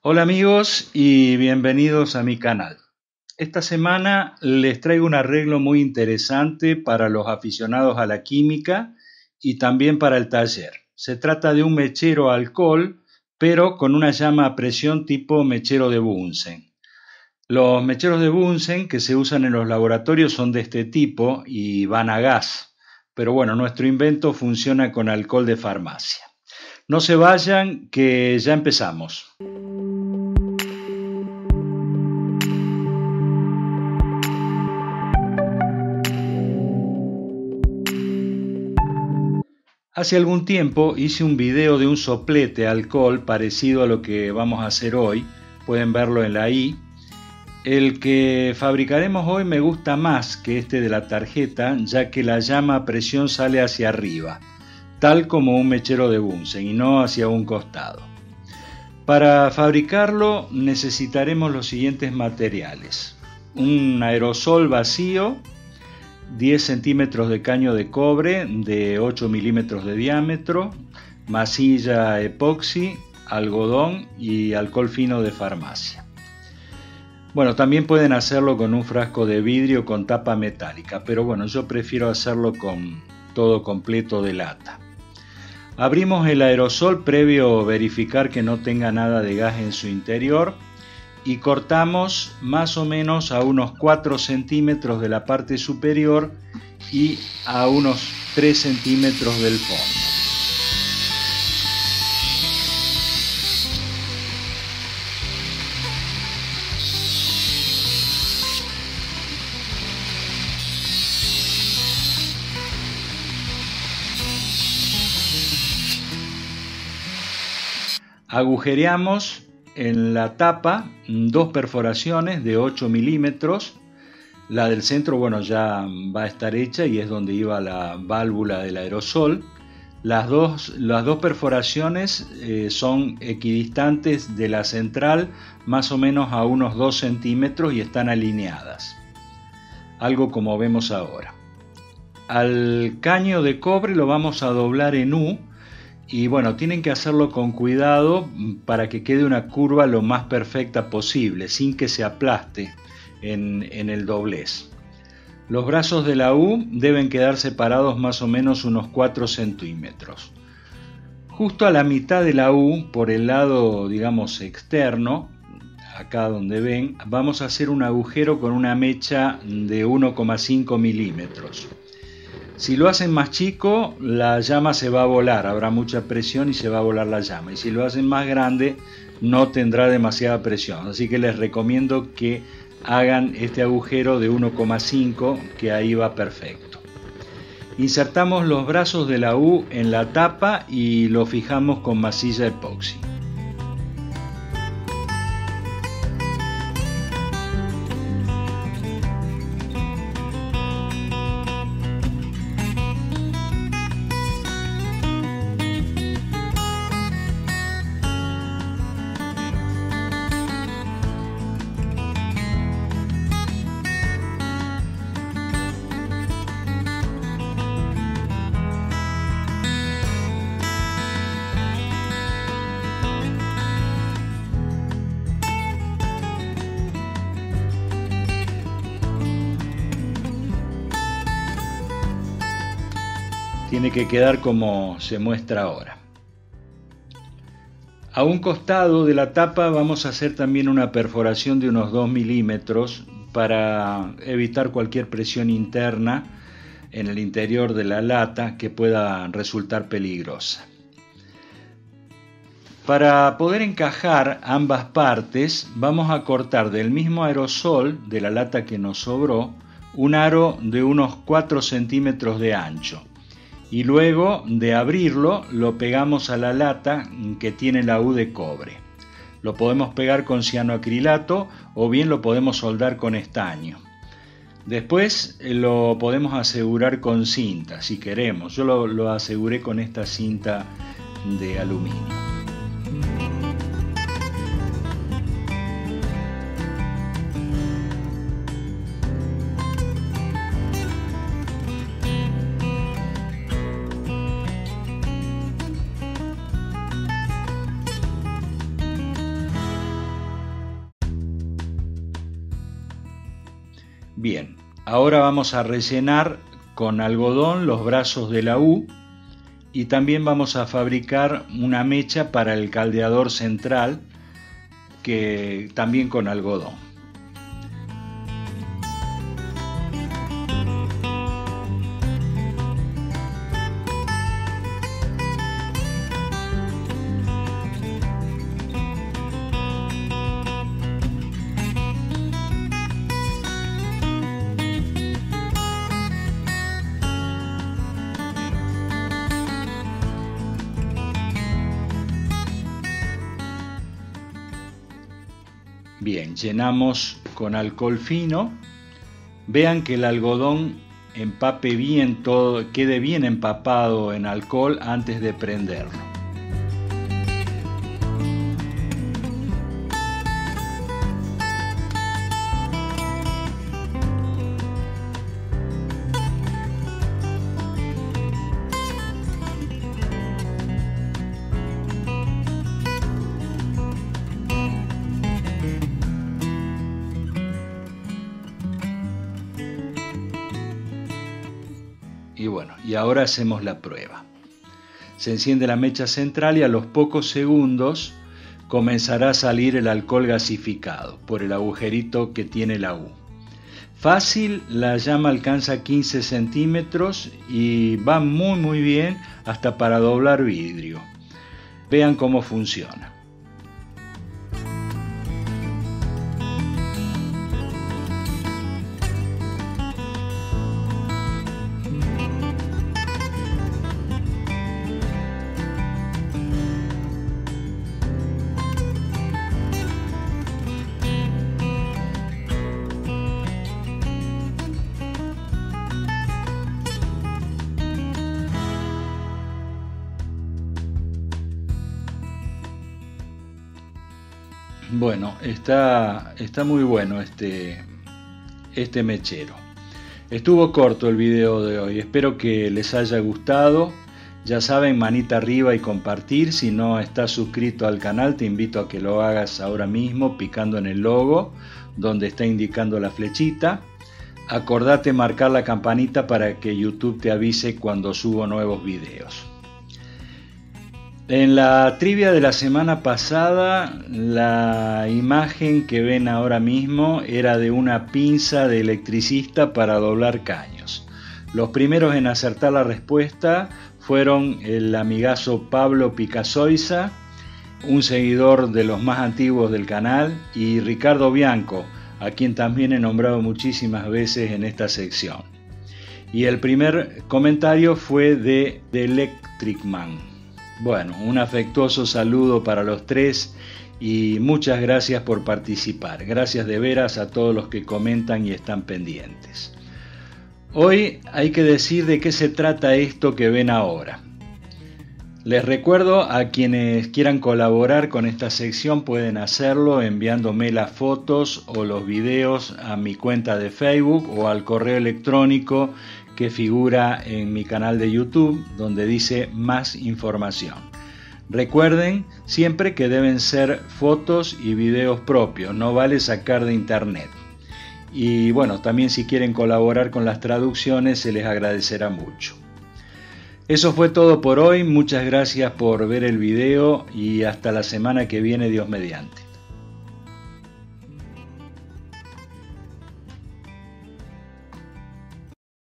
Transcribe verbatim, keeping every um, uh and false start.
Hola amigos y bienvenidos a mi canal. Esta semana les traigo un arreglo muy interesante para los aficionados a la química y también para el taller. Se trata de un mechero a alcohol, pero con una llama a presión tipo mechero de Bunsen. Los mecheros de Bunsen que se usan en los laboratorios son de este tipo y van a gas, pero bueno, nuestro invento funciona con alcohol de farmacia. No se vayan, que ya empezamos. Hace algún tiempo hice un video de un soplete a alcohol parecido a lo que vamos a hacer hoy, pueden verlo en la i. El que fabricaremos hoy me gusta más que este de la tarjeta, ya que la llama a presión sale hacia arriba, tal como un mechero de Bunsen y no hacia un costado. Para fabricarlo necesitaremos los siguientes materiales: un aerosol vacío, diez centímetros de caño de cobre de ocho milímetros de diámetro, masilla epoxi, algodón y alcohol fino de farmacia. Bueno, también pueden hacerlo con un frasco de vidrio con tapa metálica, pero bueno, yo prefiero hacerlo con todo completo de lata. Abrimos el aerosol previo verificar que no tenga nada de gas en su interior y cortamos más o menos a unos cuatro centímetros de la parte superior y a unos tres centímetros del fondo. Agujereamos en la tapa dos perforaciones de ocho milímetros. La del centro, bueno, ya va a estar hecha y es donde iba la válvula del aerosol. Las dos, las dos perforaciones eh, son equidistantes de la central, más o menos a unos dos centímetros, y están alineadas, algo como vemos ahora. Al caño de cobre lo vamos a doblar en U. Y bueno, tienen que hacerlo con cuidado para que quede una curva lo más perfecta posible, sin que se aplaste en, en el doblez. Los brazos de la U deben quedar separados más o menos unos cuatro centímetros. Justo a la mitad de la U, por el lado, digamos, externo, acá donde ven, vamos a hacer un agujero con una mecha de uno coma cinco milímetros. Si lo hacen más chico, la llama se va a volar, habrá mucha presión y se va a volar la llama. Y si lo hacen más grande, no tendrá demasiada presión. Así que les recomiendo que hagan este agujero de uno coma cinco, que ahí va perfecto. Insertamos los brazos de la U en la tapa y lo fijamos con masilla epoxi. Tiene que quedar como se muestra ahora. A un costado de la tapa vamos a hacer también una perforación de unos dos milímetros para evitar cualquier presión interna en el interior de la lata que pueda resultar peligrosa. Para poder encajar ambas partes, vamos a cortar del mismo aerosol de la lata que nos sobró un aro de unos cuatro centímetros de ancho. Y luego de abrirlo lo pegamos a la lata que tiene la U de cobre. Lo podemos pegar con cianoacrilato o bien lo podemos soldar con estaño. Después lo podemos asegurar con cinta si queremos. Yo lo, lo aseguré con esta cinta de aluminio. Bien, ahora vamos a rellenar con algodón los brazos de la U y también vamos a fabricar una mecha para el caldeador central, que también con algodón. Bien, llenamos con alcohol fino. Vean que el algodón empape bien todo, quede bien empapado en alcohol antes de prenderlo. Y bueno, y ahora hacemos la prueba. Se enciende la mecha central y a los pocos segundos comenzará a salir el alcohol gasificado por el agujerito que tiene la U. Fácil, la llama alcanza quince centímetros y va muy muy bien hasta para doblar vidrio. Vean cómo funciona. Bueno, está, está muy bueno este, este mechero. Estuvo corto el video de hoy, espero que les haya gustado. Ya saben, manita arriba y compartir. Si no estás suscrito al canal, te invito a que lo hagas ahora mismo picando en el logo donde está indicando la flechita. Acordate marcar la campanita para que YouTube te avise cuando subo nuevos videos. En la trivia de la semana pasada, la imagen que ven ahora mismo era de una pinza de electricista para doblar caños. Los primeros en acertar la respuesta fueron el amigazo Pablo Picasoiza, un seguidor de los más antiguos del canal, y Ricardo Bianco, a quien también he nombrado muchísimas veces en esta sección. Y el primer comentario fue de The Electric Man. Bueno, un afectuoso saludo para los tres y muchas gracias por participar. Gracias de veras a todos los que comentan y están pendientes. Hoy hay que decir de qué se trata esto que ven ahora. Les recuerdo, a quienes quieran colaborar con esta sección pueden hacerlo enviándome las fotos o los videos a mi cuenta de Facebook o al correo electrónico que figura en mi canal de YouTube, donde dice más información. Recuerden siempre que deben ser fotos y videos propios, no vale sacar de internet. Y bueno, también si quieren colaborar con las traducciones se les agradecerá mucho. Eso fue todo por hoy, muchas gracias por ver el video y hasta la semana que viene, Dios mediante.